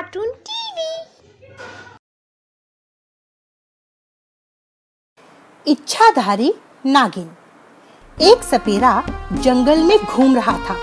Cartoon TV. इच्छाधारी नागिन। एक सपेरा जंगल में घूम रहा था।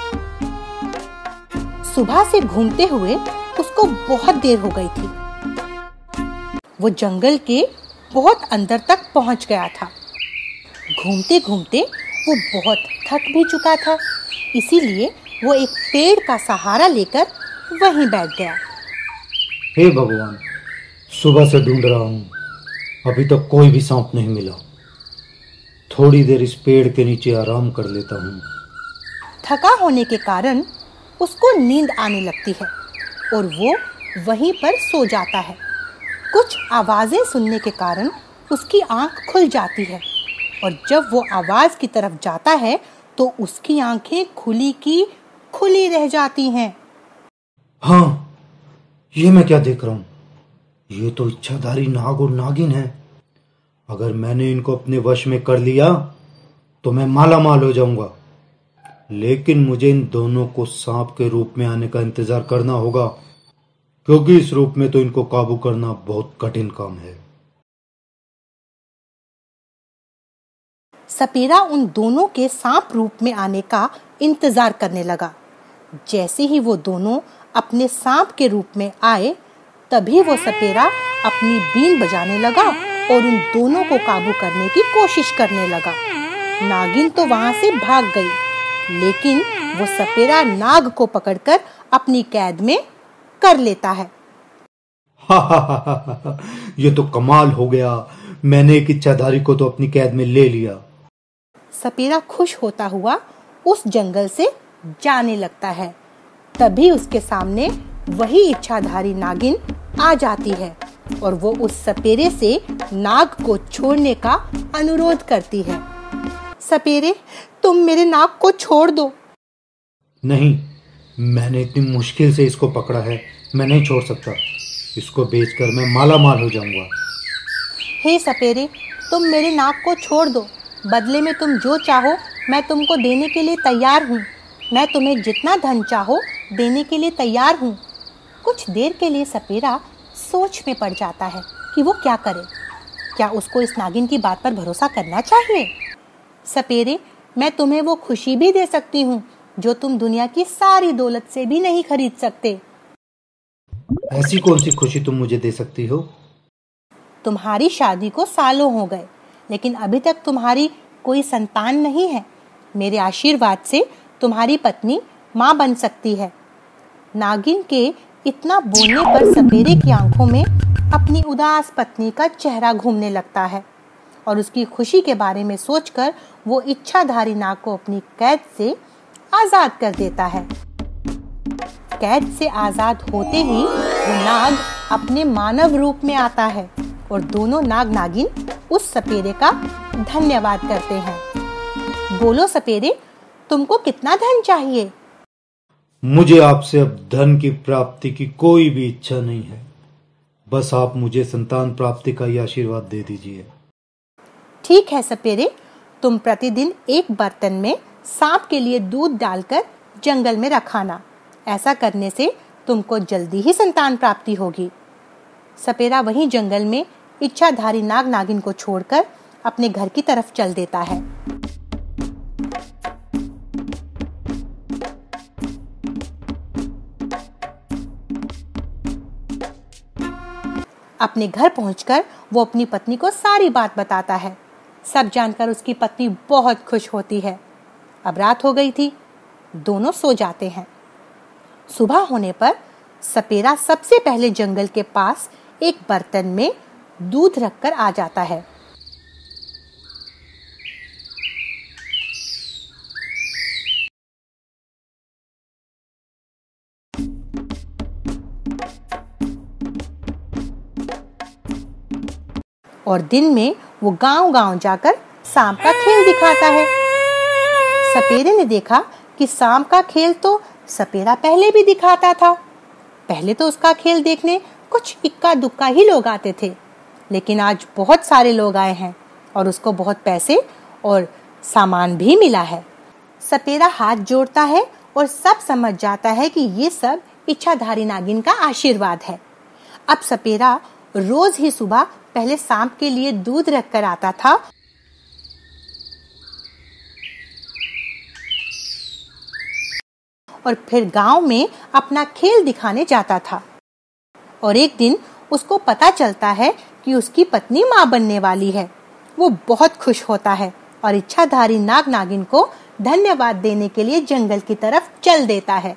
सुबह से घूमते हुए उसको बहुत देर हो गई थी। वो जंगल के बहुत अंदर तक पहुंच गया था। घूमते घूमते वो बहुत थक भी चुका था, इसीलिए वो एक पेड़ का सहारा लेकर वहीं बैठ गया। हे भगवान, सुबह से ढूंढ रहा हूँ, अभी तक कोई भी सांप नहीं मिला। थोड़ी देर इस पेड़ के नीचे आराम कर लेता हूँ। थका होने के कारण उसको नींद आने लगती है और वो वहीं पर सो जाता है। कुछ आवाजें सुनने के कारण उसकी आंख खुल जाती है और जब वो आवाज की तरफ जाता है तो उसकी आंखें खुली की खुली रह जाती हैं। हाँ, ये मैं क्या देख रहा हूँ? ये तो इच्छाधारी नाग और नागिन है। अगर मैंने इनको अपने वश में कर लिया तो मैं माला माल हो जाऊंगा। लेकिन मुझे इन दोनों को सांप के रूप में आने का इंतजार करना होगा, क्योंकि इस रूप में तो इनको काबू करना बहुत कठिन काम है। सपेरा उन दोनों के सांप रूप में आने का इंतजार करने लगा। जैसे ही वो दोनों अपने सांप के रूप में आए, तभी वो सपेरा अपनी बीन बजाने लगा और उन दोनों को काबू करने की कोशिश करने लगा। नागिन तो वहां से भाग गई, लेकिन वो सपेरा नाग को पकड़कर अपनी कैद में कर लेता है। ये तो कमाल हो गया। मैंने एक इच्छाधारी को तो अपनी कैद में ले लिया। सपेरा खुश होता हुआ उस जंगल से जाने लगता है। तभी उसके सामने वही इच्छाधारी नागिन आ जाती है और वो उस सपेरे से नाग को छोड़ने का अनुरोध करती है। सपेरे, तुम मेरे नाग को छोड़ दो। नहीं, मैंने इतनी मुश्किल से इसको पकड़ा है, मैं नहीं छोड़ सकता। इसको बेचकर मैं माला माल हो जाऊंगा। हे सपेरे, तुम मेरे नाग को छोड़ दो। बदले में तुम जो चाहो मैं तुमको देने के लिए तैयार हूँ। मैं तुम्हें जितना धन चाहो देने के लिए तैयार हूँ। कुछ देर के लिए सपेरा सोच में पड़ जाता है कि वो क्या करे। क्या उसको इस नागिन की बात पर भरोसा करना चाहिए? सपेरे, मैं तुम्हें वो खुशी भी दे सकती हूँ जो तुम दुनिया की सारी दौलत से भी नहीं खरीद सकते। ऐसी कौन सी खुशी तुम मुझे दे सकती हो? तुम्हारी शादी को सालों हो गए, लेकिन अभी तक तुम्हारी कोई संतान नहीं है। मेरे आशीर्वाद से तुम्हारी पत्नी माँ बन सकती है। नागिन के इतना बोलने पर सपेरे की आंखों में अपनी उदास पत्नी का चेहरा घूमने लगता है और उसकी खुशी के बारे में सोचकर वो इच्छाधारी नाग को अपनी कैद से आजाद कर देता है। कैद से आजाद होते ही वो नाग अपने मानव रूप में आता है और दोनों नाग नागिन उस सपेरे का धन्यवाद करते हैं। बोलो सपेरे, तुमको कितना धन चाहिए? मुझे आपसे अब धन की प्राप्ति की कोई भी इच्छा नहीं है। बस आप मुझे संतान प्राप्ति का ही आशीर्वाद दे दीजिए। ठीक है सपेरे, तुम प्रतिदिन एक बर्तन में सांप के लिए दूध डालकर जंगल में रखाना। ऐसा करने से तुमको जल्दी ही संतान प्राप्ति होगी। सपेरा वहीं जंगल में इच्छाधारी नाग नागिन को छोड़कर अपने घर की तरफ चल देता है। अपने घर पहुंचकर वो अपनी पत्नी को सारी बात बताता है। सब जानकर उसकी पत्नी बहुत खुश होती है। अब रात हो गई थी, दोनों सो जाते हैं। सुबह होने पर सपेरा सबसे पहले जंगल के पास एक बर्तन में दूध रखकर आ जाता है। और दिन में वो गांव-गांव जाकर सांप का खेल दिखाता है। सपेरे ने देखा कि सांप का खेल तो सपेरा पहले भी दिखाता था। पहले तो उसका खेल देखने कुछ इक्का दुक्का ही लोग आते थे, लेकिन आज बहुत सारे लोग आए हैं और उसको बहुत पैसे और सामान भी मिला है। सपेरा हाथ जोड़ता है और सब समझ जाता है कि ये सब इच्छाधारी नागिन का आशीर्वाद है। अब सपेरा रोज ही सुबह पहले सांप के लिए दूध रखकर आता था और फिर गांव में अपना खेल दिखाने जाता था। और एक दिन उसको पता चलता है कि उसकी पत्नी मां बनने वाली है। वो बहुत खुश होता है और इच्छाधारी नाग नागिन को धन्यवाद देने के लिए जंगल की तरफ चल देता है।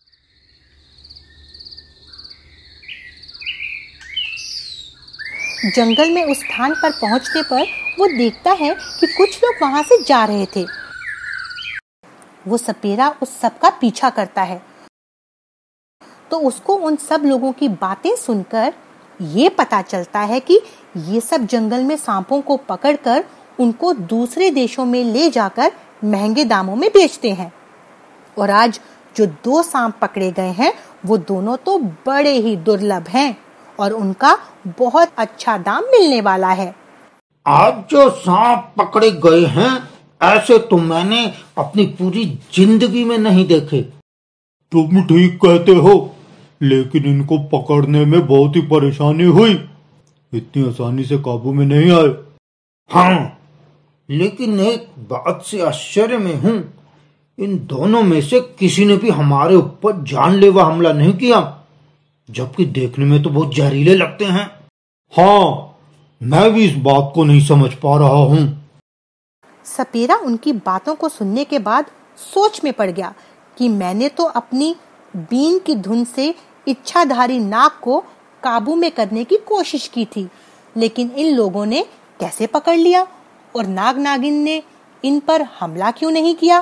जंगल में उस स्थान पर पहुंचने पर वो देखता है कि कुछ लोग वहां से जा रहे थे। वो सपेरा उस सब का पीछा करता है तो उसको उन सब लोगों की बातें सुनकर ये पता चलता है कि ये सब जंगल में सांपों को पकड़कर उनको दूसरे देशों में ले जाकर महंगे दामों में बेचते हैं। और आज जो 2 सांप पकड़े गए हैं वो दोनों तो बड़े ही दुर्लभ हैं और उनका बहुत अच्छा दाम मिलने वाला है। आज जो सांप पकड़े गए हैं ऐसे तो मैंने अपनी पूरी जिंदगी में नहीं देखे। तुम ठीक कहते हो, लेकिन इनको पकड़ने में बहुत ही परेशानी हुई, इतनी आसानी से काबू में नहीं आए। हाँ, लेकिन एक बात से आश्चर्य में हूँ, इन दोनों में से किसी ने भी हमारे ऊपर जानलेवा हमला नहीं किया, जबकि देखने में तो बहुत जहरीले लगते हैं। हाँ, मैं भी इस बात को नहीं समझ पा रहा हूँ। सपेरा उनकी बातों को सुनने के बाद सोच में पड़ गया कि मैंने तो अपनी बीन की धुन से इच्छाधारी नाग को काबू में करने की कोशिश की थी, लेकिन इन लोगों ने कैसे पकड़ लिया और नाग नागिन ने इन पर हमला क्यों नहीं किया।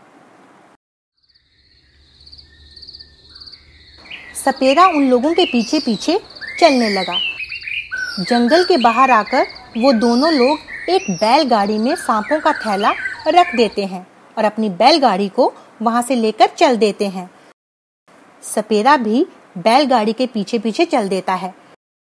सपेरा उन लोगों के पीछे पीछे चलने लगा। जंगल के बाहर आकर वो दोनों लोग एक बैलगाड़ी में सांपों का थैला रख देते हैं और अपनी बैलगाड़ी को वहां से लेकर चल देते हैं। सपेरा भी बैलगाड़ी के पीछे पीछे चल देता है।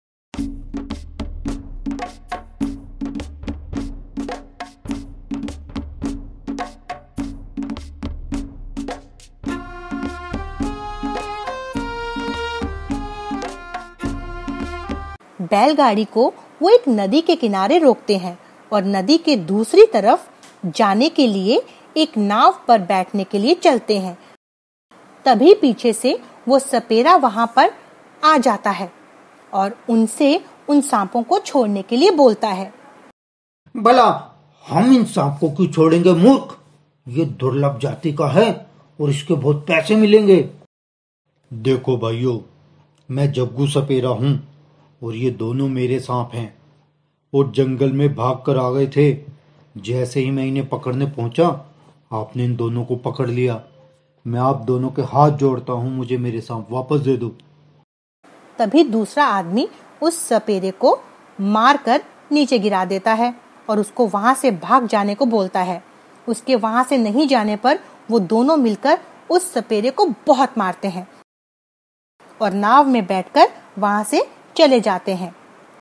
बैलगाड़ी को वो एक नदी के किनारे रोकते हैं और नदी के दूसरी तरफ जाने के लिए एक नाव पर बैठने के लिए चलते हैं। तभी पीछे से वो सपेरा वहां पर आ जाता है और उनसे उन सांपों को छोड़ने के लिए बोलता है। भला हम इन सांप को क्यों छोड़ेंगे मूर्ख, ये दुर्लभ जाति का है और इसके बहुत पैसे मिलेंगे। देखो भाइयों, मैं जग्गू सपेरा हूँ और ये दोनों मेरे सांप हैं और जंगल में भाग कर आ गए थे। जैसे ही मैं इन्हें पकड़ने पहुंचा, आपने इन दोनों को पकड़ लिया। मैं आप दोनों के हाथ जोड़ता हूँ, मुझे मेरे सांप वापस दे दो। तभी दूसरा आदमी उस सपेरे को मारकर नीचे गिरा देता है और उसको वहां से भाग जाने को बोलता है। उसके वहां से नहीं जाने पर वो दोनों मिलकर उस सपेरे को बहुत मारते हैं और नाव में बैठकर वहां से चले जाते हैं।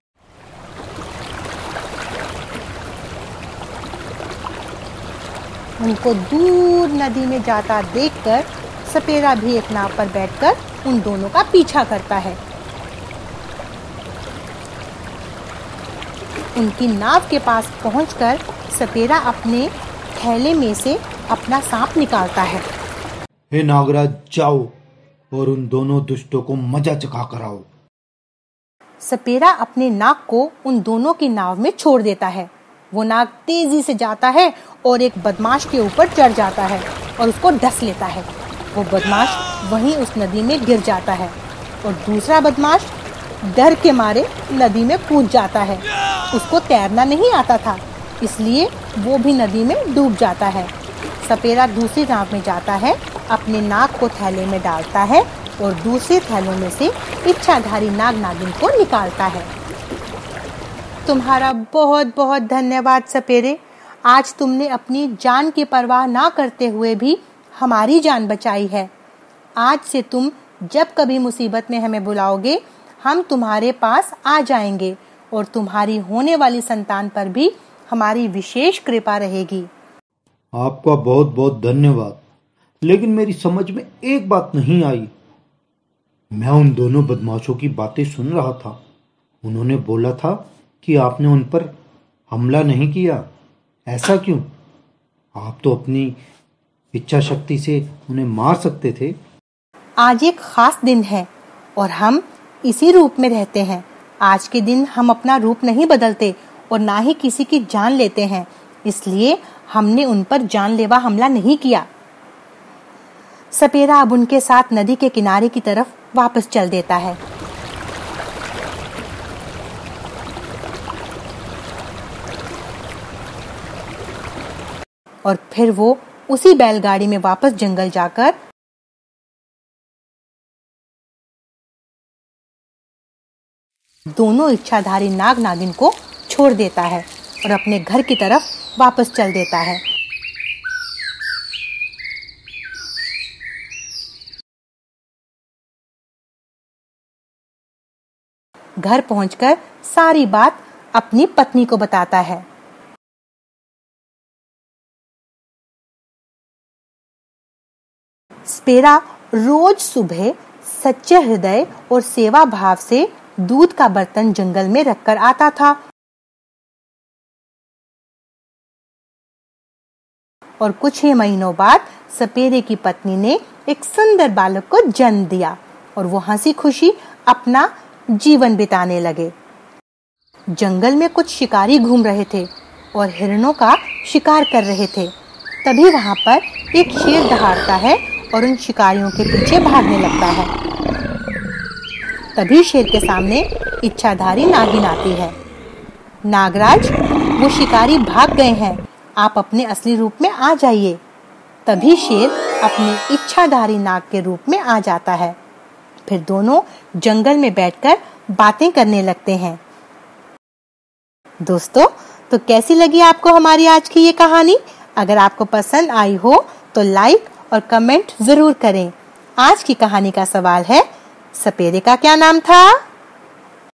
उनको दूर नदी में जाता देखकर सपेरा भी एक नाव पर बैठकर उन दोनों का पीछा करता है। उनकी नाव के पास पहुंचकर सपेरा अपने थैले में से अपना सांप निकालता है। हे नागराज, जाओ और उन दोनों दुष्टों को मजा चखा कर आओ। सपेरा अपने नाग को उन दोनों की नाव में छोड़ देता है। वो नाग तेजी से जाता है और एक बदमाश के ऊपर चढ़ जाता है और उसको डस लेता है। वो बदमाश वहीं उस नदी में गिर जाता है और दूसरा बदमाश डर के मारे नदी में कूद जाता है। उसको तैरना नहीं आता था, इसलिए वो भी नदी में डूब जाता है। सपेरा दूसरी नाव में जाता है, अपने नाग को थैले में डालता है और दूसरे थैलों में से इच्छाधारी नाग नागिन को निकालता है। तुम्हारा बहुत बहुत धन्यवाद सपेरे। आज तुमने अपनी जान की परवाह ना करते हुए भी हमारी जान बचाई है। आज से तुम जब कभी मुसीबत में हमें बुलाओगे, हम तुम्हारे पास आ जाएंगे और तुम्हारी होने वाली संतान पर भी हमारी विशेष कृपा रहेगी। आपका बहुत बहुत धन्यवाद, लेकिन मेरी समझ में एक बात नहीं आई। मैं उन दोनों बदमाशों की बातें सुन रहा था। उन्होंने बोला था कि आपने उन पर हमला नहीं किया। ऐसा क्यों? आप तो अपनी इच्छा शक्ति से उन्हें मार सकते थे। आज एक खास दिन है और हम इसी रूप में रहते हैं। आज के दिन हम अपना रूप नहीं बदलते और ना ही किसी की जान लेते हैं, इसलिए हमने उन पर जानलेवा हमला नहीं किया। सपेरा अब उनके साथ नदी के किनारे की तरफ वापस चल देता है। और फिर वो उसी बैलगाड़ी में वापस जंगल जाकर दोनों इच्छाधारी नाग नागिन को छोड़ देता है और अपने घर की तरफ वापस चल देता है। घर पहुंचकर सारी बात अपनी पत्नी को बताता है। सपेरा रोज सुबह सच्चे हृदय और सेवा भाव से दूध का बर्तन जंगल में रखकर आता था और कुछ ही महीनों बाद सपेरे की पत्नी ने एक सुंदर बालक को जन्म दिया और वो हंसी खुशी अपना जीवन बिताने लगे। जंगल में कुछ शिकारी घूम रहे थे और हिरणों का शिकार कर रहे थे। तभी वहां पर एक शेर दहाड़ता है और उन शिकारियों के पीछे भागने लगता है। तभी शेर के सामने इच्छाधारी नागिन आती है। नागराज, वो शिकारी भाग गए हैं, आप अपने असली रूप में आ जाइए। तभी शेर अपने इच्छाधारी नाग के रूप में आ जाता है। फिर दोनों जंगल में बैठकर बातें करने लगते हैं। दोस्तों, तो कैसी लगी आपको हमारी आज की ये कहानी? अगर आपको पसंद आई हो तो लाइक और कमेंट जरूर करें। आज की कहानी का सवाल है, सपेरे का क्या नाम था?